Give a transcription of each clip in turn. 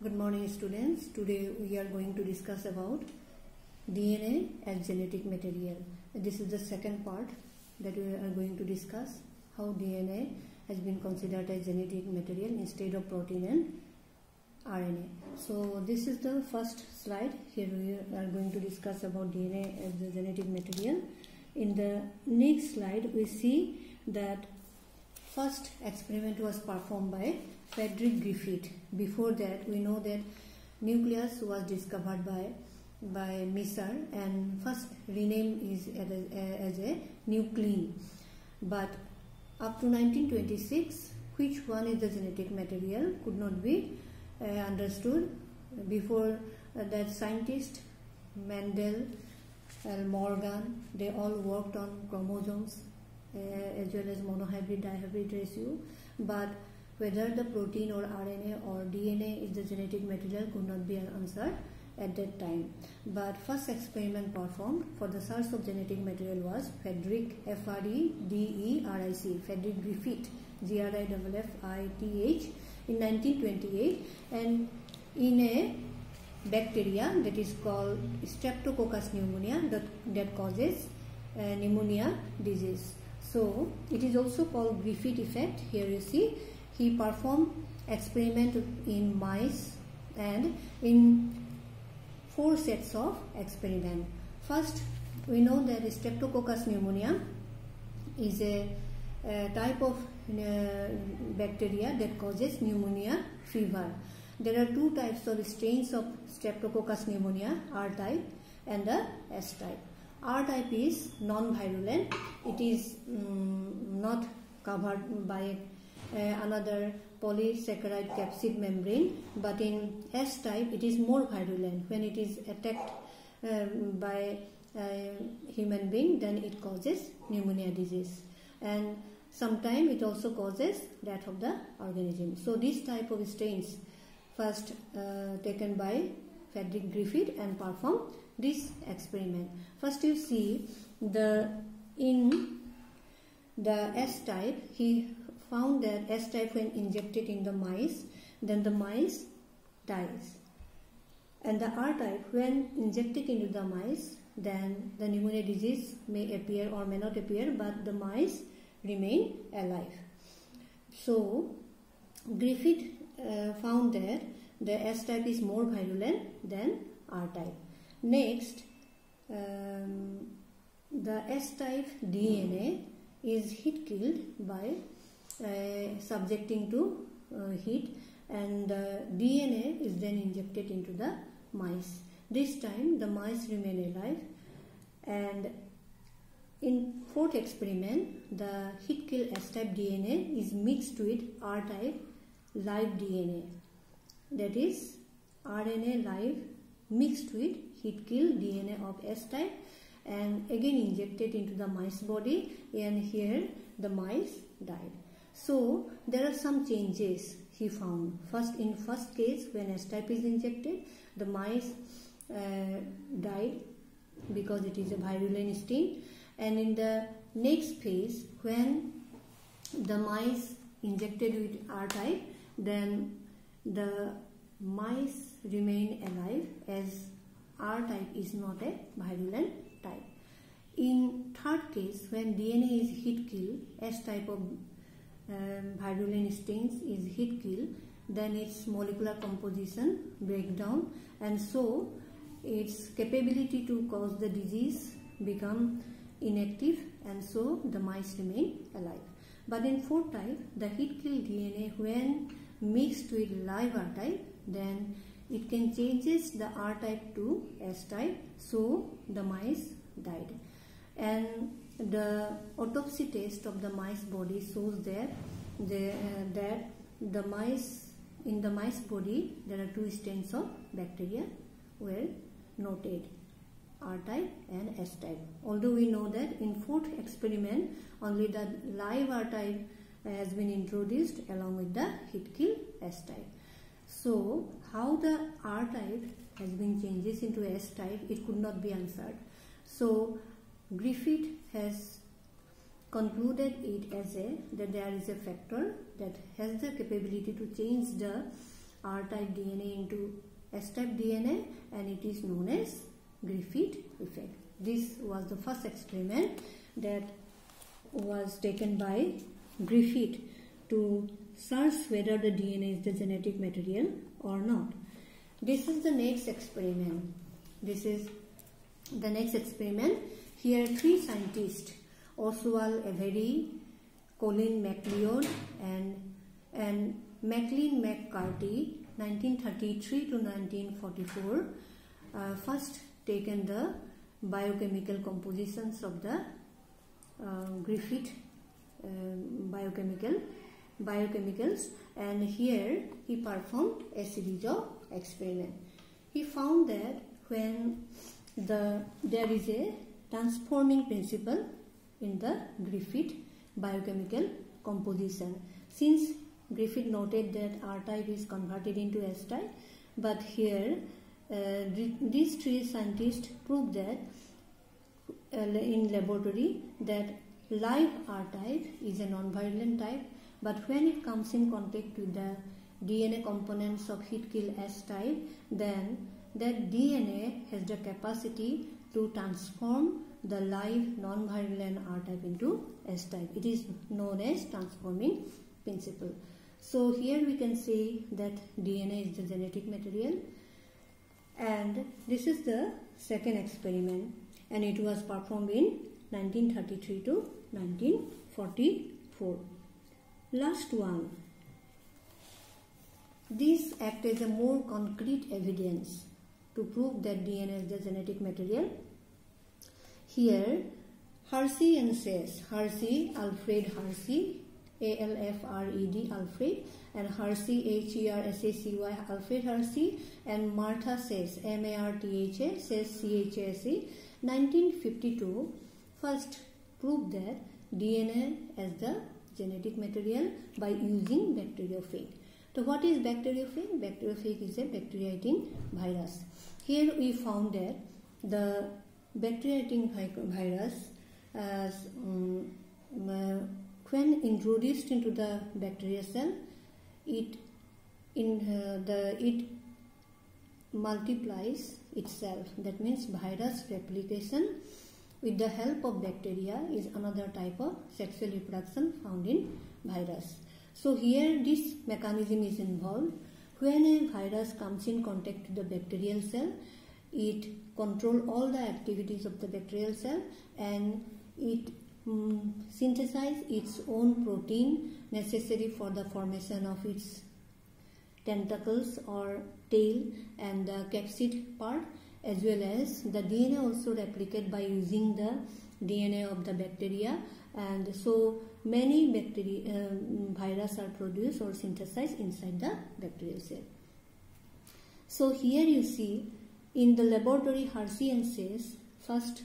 Good morning students. Today we are going to discuss about DNA as genetic material. This is the second part that we are going to discuss how DNA has been considered as genetic material instead of protein and RNA. So this is the first slide. Here we are going to discuss about DNA as the genetic material. In the next slide we see that first experiment was performed by Frederick Griffith. Before that, we know that nucleus was discovered by Misser and first renamed is as a nuclein. But up to 1926, which one is the genetic material could not be understood. Before that, scientists Mendel and Morgan, they all worked on chromosomes as well as monohybrid dihybrid ratio, but whether the protein or RNA or DNA is the genetic material could not be answered at that time. But first experiment performed for the search of genetic material was Frederick F-R-E-D-E-R-I-C, Frederick Griffith, G-R-I-F-F-I-T-H, in 1928, and in a bacteria that is called Streptococcus pneumonia that causes pneumonia disease. So it is also called Griffith effect. Here you see he performed experiment in mice and in 4 sets of experiment. First, we know that Streptococcus pneumonia is a type of bacteria that causes pneumonia fever. There are 2 types of strains of Streptococcus pneumonia, R type and the S type. R type is non-virulent. It is not covered by another polysaccharide capsid membrane, but in S type it is more virulent. When it is attacked by a human being, then it causes pneumonia disease, and sometimes it also causes death of the organism. So this type of strains first taken by Frederick Griffith and performed this experiment. First you see in the S type, he found that S type when injected in the mice, then the mice dies, and the R type when injected into the mice, then the pneumonia disease may appear or may not appear, but the mice remain alive. So Griffith found that the S type is more virulent than R type. Next, the S type DNA is heat killed by subjecting to heat, and the DNA is then injected into the mice. This time the mice remain alive, and in 4th experiment the heat kill S type DNA is mixed with R type live DNA, that is RNA live mixed with heat kill DNA of S type and again injected into the mice body, and here the mice died. So there are some changes he found. First, in first case when S type is injected, the mice died because it is a virulent strain, and in the next phase when the mice injected with R type, then the mice remain alive as R type is not a virulent type. In 3rd case, when DNA is heat kill, S type of virulent strains is heat kill, then its molecular composition break down, and so its capability to cause the disease become inactive, and so the mice remain alive. But in 4th type, the heat kill DNA when mixed with live R type, then it can changes the R type to S type, so the mice died. And the autopsy test of the mice body shows that the mice, in the mice body there are 2 strains of bacteria were noted, R type and S type. Although we know that in 4th experiment only the live R type has been introduced along with the heat kill S type. So how the R type has been changes into S type, it could not be answered. So Griffith has concluded it as that there is a factor that has the capability to change the R-type DNA into S-type DNA, and it is known as Griffith effect. This was the first experiment that was taken by Griffith to search whether the DNA is the genetic material or not. This is the next experiment. This is the next experiment. Here 3 scientists, Oswald Avery, Colin MacLeod and Maclean McCarthy, 1933 to 1944, first taken the biochemical compositions of the Griffith biochemicals, and here he performed a series of experiments. He found that when there is a transforming principle in the Griffith biochemical composition. Since Griffith noted that R-type is converted into S-type, but here these 3 scientists proved that in laboratory that live R-type is a non-virulent type, but when it comes in contact with the DNA components of heat-kill S-type, then that DNA has the capacity to transform the live non-virulent R-type into S-type. It is known as transforming principle. So here we can say that DNA is the genetic material, and this is the second experiment, and it was performed in 1933 to 1944. Last one. These act as a more concrete evidence to prove that DNA is the genetic material. Here, Hershey and Chase, Hershey, Alfred Hershey, A-L-F-R-E-D, Alfred, and Hershey, H-E-R-S-H-E-Y, Alfred Hershey, and Martha Chase, M-A-R-T-H-A, Chase, C-H-A-S-E, 1952, first proved that DNA as the genetic material by using bacteriophage. So what is bacteriophage? Bacteriophage is a bacteria-eating virus. Here we found that the bacteria-eating virus, when introduced into the bacterial cell, it multiplies itself. That means virus replication with the help of bacteria is another type of sexual reproduction found in virus. So here this mechanism is involved. When a virus comes in contact with the bacterial cell, it controls all the activities of the bacterial cell, and it synthesizes its own protein necessary for the formation of its tentacles or tail and the capsid part, as well as the DNA also replicate by using the DNA of the bacteria, and so many virus are produced or synthesized inside the bacterial cell. So here you see in the laboratory, Hershey and Chase first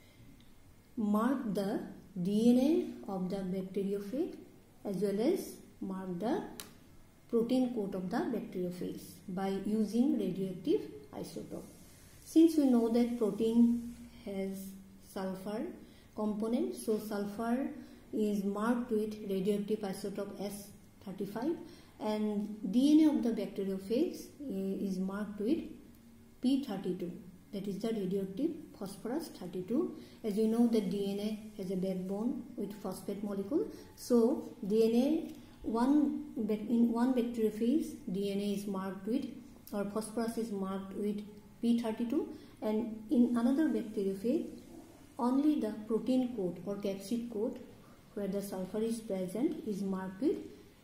mark the DNA of the bacteriophage as well as mark the protein coat of the bacteriophage by using radioactive isotope. Since we know that protein has sulfur component, so sulfur is marked with radioactive isotope S35, and DNA of the bacteriophage is marked with P32, that is the radioactive phosphorus 32. As you know that DNA has a backbone with phosphate molecule, so DNA in one bacteriophage DNA is marked with, or phosphorus is marked with P32, and in another bacteriophage only the protein coat or capsid coat where the sulfur is present is marked with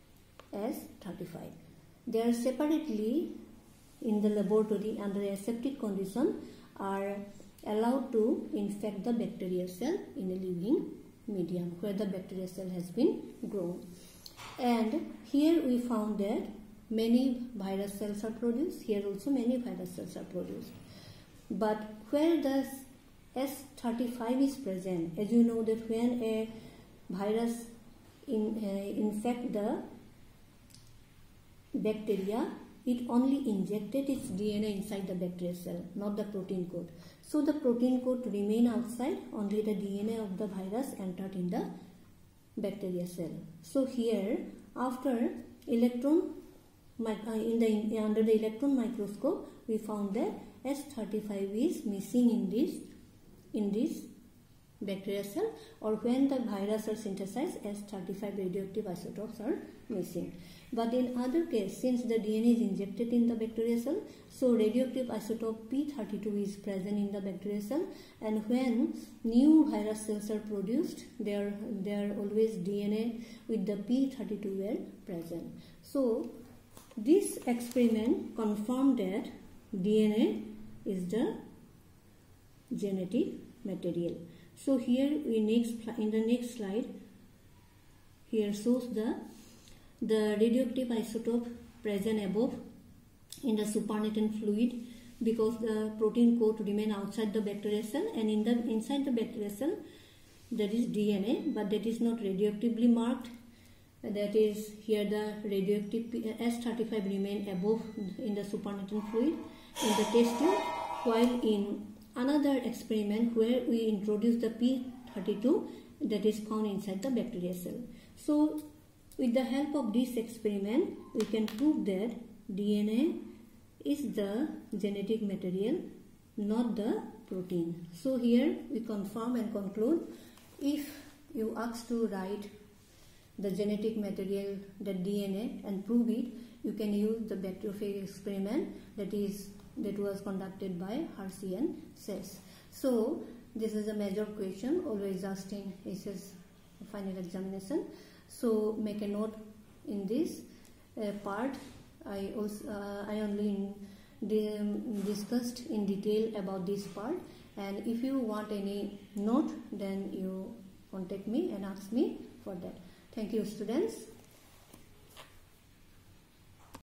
S35. They are separately in the laboratory under aseptic condition are allowed to infect the bacterial cell in a living medium where the bacterial cell has been grown. And here we found that many virus cells are produced. Here also many virus cells are produced. But where the S35 is present, as you know that when a virus infect the bacteria, it only injected its DNA inside the bacterial cell, not the protein coat. So the protein coat remain outside, only the DNA of the virus entered in the bacterial cell. So here after electron under the electron microscope, we found that S35 is missing in this bacterial cell, or when the virus are synthesized, S35 radioactive isotopes are missing. But in other case, since the DNA is injected in the bacterial cell, so radioactive isotope P32 is present in the bacterial cell, and when new virus cells are produced, there always DNA with the P32 were present. So this experiment confirmed that DNA is the genetic material. So here in the next slide, here shows the radioactive isotope present above in the supernatant fluid, because the protein coat remain outside the bacterial cell, and inside the bacterial cell there is DNA, but that is not radioactively marked. That is, here the radioactive S35 remain above in the supernatant fluid in the test tube, while in another experiment where we introduce the P32, that is found inside the bacterial cell. So with the help of this experiment, we can prove that DNA is the genetic material, not the protein. So here we confirm and conclude, if you ask to write the genetic material, the DNA, and prove it, you can use the bacteriophage experiment that was conducted by Hershey and Chase. So this is a major question always asked in SS final examination. So make a note in this part. I only discussed in detail about this part, and if you want any note, then you contact me and ask me for that. Thank you, students.